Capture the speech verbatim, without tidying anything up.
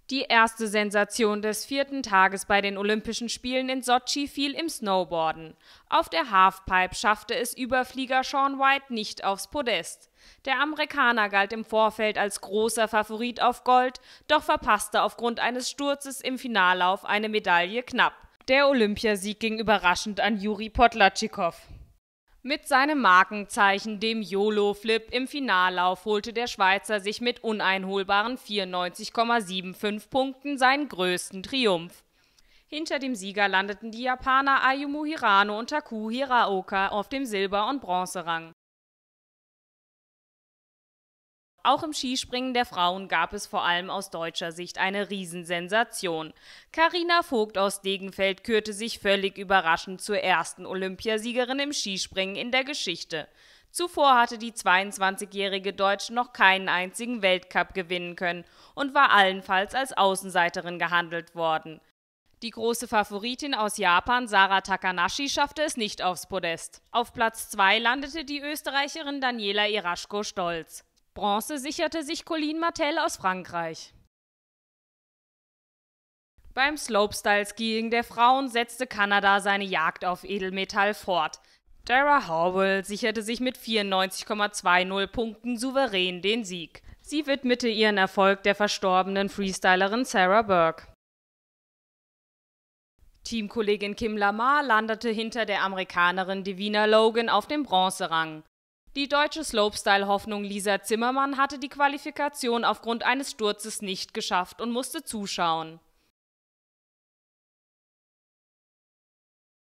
Die erste Sensation des vierten Tages bei den Olympischen Spielen in Sotschi fiel im Snowboarden. Auf der Halfpipe schaffte es Überflieger Shaun White nicht aufs Podest. Der Amerikaner galt im Vorfeld als großer Favorit auf Gold, doch verpasste aufgrund eines Sturzes im Finallauf eine Medaille knapp. Der Olympiasieg ging überraschend an Juri Podlazhikov. Mit seinem Markenzeichen, dem YOLO-Flip im Finallauf, holte der Schweizer sich mit uneinholbaren vierundneunzig Komma fünfundsiebzig Punkten seinen größten Triumph. Hinter dem Sieger landeten die Japaner Ayumu Hirano und Taku Hiraoka auf dem Silber- und Bronzerang. Auch im Skispringen der Frauen gab es vor allem aus deutscher Sicht eine Riesensensation. Carina Vogt aus Degenfeld kürte sich völlig überraschend zur ersten Olympiasiegerin im Skispringen in der Geschichte. Zuvor hatte die zweiundzwanzigjährige Deutsche noch keinen einzigen Weltcup gewinnen können und war allenfalls als Außenseiterin gehandelt worden. Die große Favoritin aus Japan, Sara Takanashi, schaffte es nicht aufs Podest. Auf Platz zwei landete die Österreicherin Daniela Iraschko-Stolz. Bronze sicherte sich Colline Martel aus Frankreich. Beim Slopestyle-Skiing der Frauen setzte Kanada seine Jagd auf Edelmetall fort. Dara Howell sicherte sich mit vierundneunzig Komma zwanzig Punkten souverän den Sieg. Sie widmete ihren Erfolg der verstorbenen Freestylerin Sarah Burke. Teamkollegin Kim Lamar landete hinter der Amerikanerin Devina Logan auf dem Bronzerang. Die deutsche Slopestyle-Hoffnung Lisa Zimmermann hatte die Qualifikation aufgrund eines Sturzes nicht geschafft und musste zuschauen.